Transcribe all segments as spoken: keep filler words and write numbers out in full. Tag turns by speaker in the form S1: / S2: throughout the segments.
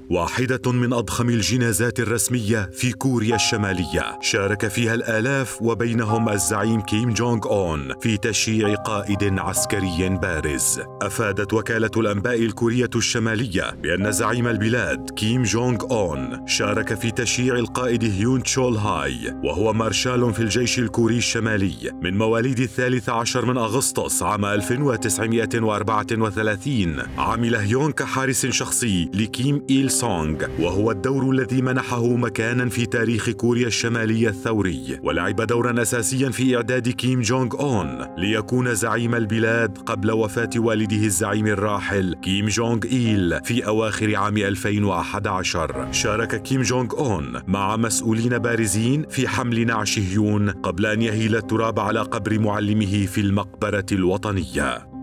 S1: واحدة من أضخم الجنازات الرسمية في كوريا الشمالية، شارك فيها الآلاف وبينهم الزعيم كيم جونغ أون في تشييع قائد عسكري بارز. أفادت وكالة الأنباء الكورية الشمالية بأن زعيم البلاد كيم جونغ أون شارك في تشييع القائد هيون تشول هاي، وهو مارشال في الجيش الكوري الشمالي من مواليد الثالث عشر من أغسطس عام ألف وتسعمائة وأربعة وثلاثين. عمل هيون كحارس شخصي لكيم إيل سونغ، وهو الدور الذي منحه مكانا في تاريخ كوريا الشمالية الثوري، ولعب دورا أساسيا في إعداد كيم جونغ أون ليكون زعيم البلاد قبل وفاة والده الزعيم الراحل كيم جونغ إيل في أواخر عام ألفين وأحد عشر. شارك كيم جونغ أون مع مسؤولين بارزين في حمل نعش هيون قبل أن يهيل التراب على قبر معلمه في المقبرة الوطنية.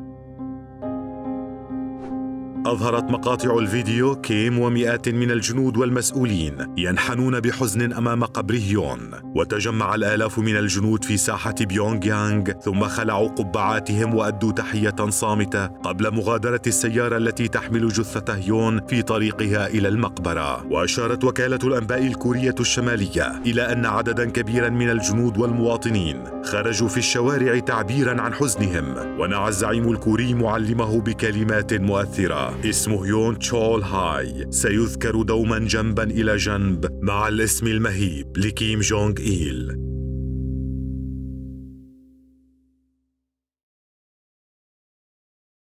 S1: أظهرت مقاطع الفيديو كيم ومئات من الجنود والمسؤولين ينحنون بحزن أمام قبر هيون، وتجمع الآلاف من الجنود في ساحة بيونغ يانغ، ثم خلعوا قبعاتهم وأدوا تحية صامتة قبل مغادرة السيارة التي تحمل جثة هيون في طريقها إلى المقبرة. وأشارت وكالة الأنباء الكورية الشمالية إلى أن عددا كبيرا من الجنود والمواطنين خرجوا في الشوارع تعبيرا عن حزنهم، ونعى الزعيم الكوري معلمه بكلمات مؤثرة. اسم هيون تشول هاي سيذكر دوما جنبا إلى جنب مع الاسم المهيب لكيم جونغ إيل.